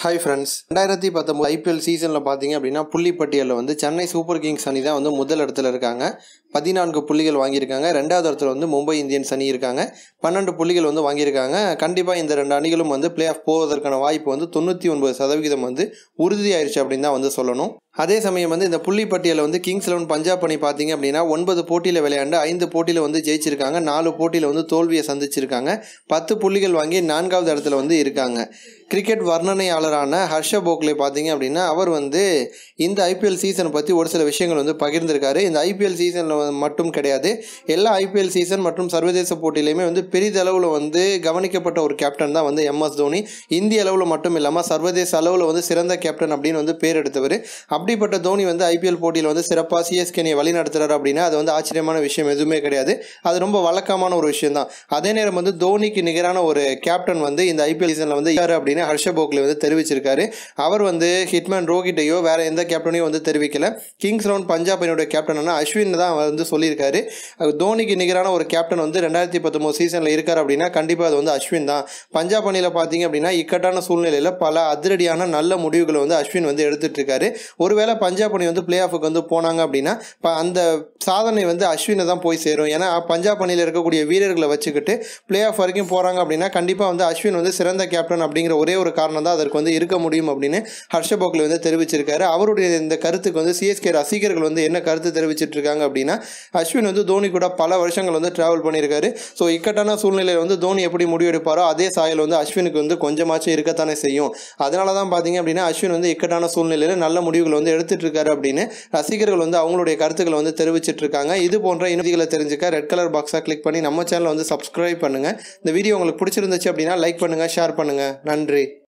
Hi friends, 2019 IPL சீசனில் பார்த்தீங்க அப்படின்னா புள்ளிப்பட்டியலில் வந்து சென்னை சூப்பர் கிங்ஸ் அணி தான் வந்து முதல் இடத்துல இருக்காங்க. 14 புள்ளிகள் வாங்கியிருக்காங்க. ரெண்டாவது இடத்துல வந்து மும்பை இந்தியன்ஸ் அணி இருக்காங்க. 12 புள்ளிகள் வந்து வாங்கியிருக்காங்க. கண்டிப்பாக இந்த ரெண்டு அணிகளும் வந்து பிளே ஆஃப் போவதற்கான வாய்ப்பு வந்து 99% வந்து உறுதியாயிருச்சு அப்படின்னு தான் வந்து சொல்லணும். அதே சமயம் வந்து இந்த புள்ளிப்பட்டியலில் வந்து கிங்ஸ் 11 பஞ்சாப் அணி பார்த்தீங்க அப்படின்னா 9 போட்டியில் விளையாண்டு 5 போட்டியில் வந்து ஜெயிச்சிருக்காங்க. 4 போட்டியில் வந்து தோல்வியை சந்திச்சிருக்காங்க. 10 புள்ளிகள் வாங்கி 4வது இடத்துல வந்து இருக்காங்க. கிரிக்கெட் வர்ணனையாளரான ஹர்ஷ போக்லே பார்த்தீங்க அப்படின்னா அவர் வந்து இந்த ஐபிஎல் சீசனை பற்றி ஒரு சில விஷயங்கள் வந்து பகிர்ந்திருக்காரு. இந்த ஐபிஎல் சீசனில் மட்டும் கிடையாது, எல்லா ஐபிஎல் சீசன் மற்றும் சர்வதேச போட்டியிலையுமே வந்து பெரிதளவில் வந்து கவனிக்கப்பட்ட ஒரு கேப்டன் தான் வந்து எம்எஸ் தோனி. இந்திய அளவில் மட்டும் இல்லாமல் சர்வதேச அளவில் வந்து சிறந்த கேப்டன் அப்படின்னு வந்து பேர் எடுத்தவர். அப்படிப்பட்ட தோனி வந்து ஐபிஎல் போட்டியில் வந்து சிறப்பாக சிஎஸ்கே அணியை வழி நடத்துறாரு அப்படின்னா அது வந்து ஆச்சரியமான விஷயம் எதுவுமே கிடையாது. அது ரொம்ப வழக்கமான ஒரு விஷயம் தான். அதே நேரம் வந்து தோனிக்கு நிகரான ஒரு கேப்டன் வந்து இந்த ஐபிஎல் சீசனில் வந்து யார் அப்படின்னு ஹர்ஷ போக்லே வந்து தெரிவிச்சிருக்காரு. அவர் வந்து ஹிட்மேன் ரோஹிட்டையோ வேற எந்த கேப்டனையும் வந்து தெரிவிக்கல. கிங்ஸ் 11 பஞ்சாப் அணியோட கேப்டனான அஸ்வின் தான் வந்து சொல்லியிருக்காரு. தோனிக்கு நிகரான ஒரு கேப்டன் வந்து 2019 சீசனில் இருக்கார் அப்படின்னா கண்டிப்பாக அது வந்து அஸ்வின் தான். பஞ்சாப் அணியில் பார்த்தீங்க அப்படின்னா இக்கட்டான சூழ்நிலையில் பல அதிரடியான நல்ல முடிவுகளை வந்து அஸ்வின் வந்து எடுத்துட்டு இருக்காரு. ஒருவேளை பஞ்சாப் அணி வந்து பிளே ஆஃபுக்கு வந்து போனாங்க அப்படின்னா அந்த சாதனை வந்து அஸ்வினை தான் போய் சேரும். ஏன்னா பஞ்சாப் அணியில் இருக்கக்கூடிய வீரர்களை வச்சுக்கிட்டு பிளே ஆஃப் வரைக்கும் போகிறாங்க அப்படின்னா கண்டிப்பாக வந்து அஸ்வின் வந்து சிறந்த கேப்டன் அப்படிங்கிற ஒரே ஒரு காரணம் தான் அதற்கு வந்து இருக்க முடியும் அப்படின்னு ஹர்ஷ போக்லே வந்து தெரிவிச்சிருக்காரு. அவருடைய இந்த கருத்துக்கு வந்து சிஎஸ்கே ரசிகர்கள் வந்து என்ன கருத்து தெரிவிச்சிட்டு இருக்காங்க அப்படின்னா அஸ்வின் வந்து தோனி கூட பல வருஷங்கள் வந்து டிராவல் பண்ணியிருக்காரு. ஸோ இக்கட்டான சூழ்நிலையில் வந்து தோனி எப்படி முடிவெடுப்பாரோ அதே சாயல் வந்து அஸ்வினுக்கு வந்து கொஞ்சமாச்சும் இருக்கத்தானே செய்யும். அதனால தான் பார்த்தீங்க அப்படின்னா அஸ்வின் வந்து இக்கட்டான சூழ்நிலையில் நல்ல முடிவுகள் வந்து எடுத்துட்டு இருக்காரு அப்படின்னு ரசிகர்கள் வந்து அவங்களுடைய கருத்துக்களை வந்து தெரிவிச்சிட்டு இருக்காங்க. இது போன்ற இணையங்களை தெரிஞ்சுக்க ரெட் கலர் பாக்ஸை கிளிக் பண்ணி நம்ம சேனலை வந்து சப்ஸ்கிரைப் பண்ணுங்க. இந்த வீடியோ உங்களுக்கு பிடிச்சிருந்துச்சு அப்படின்னா லைக் பண்ணுங்க, ஷேர் பண்ணுங்க. நன்றி.